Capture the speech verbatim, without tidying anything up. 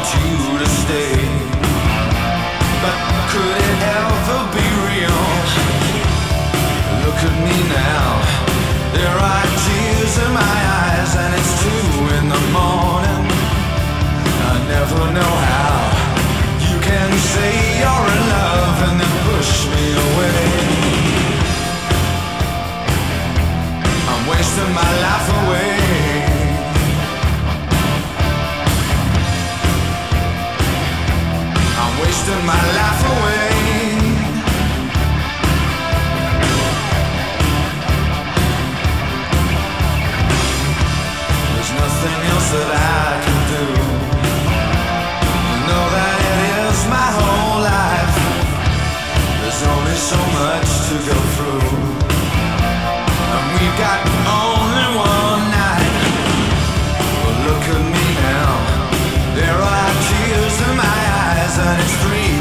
want you to stay. But could it ever be real? Look at me now. There are tears in my eyes, and it's two in the morning. I never know how you can say you're in love and then push me away. I'm wasting my life away. I'm wasting my life away. There's nothing else that I can do. You know that it is my whole life. There's only so much to go through, and we've got only one night. Well, look at me now. There are tears in my eyes, and it's three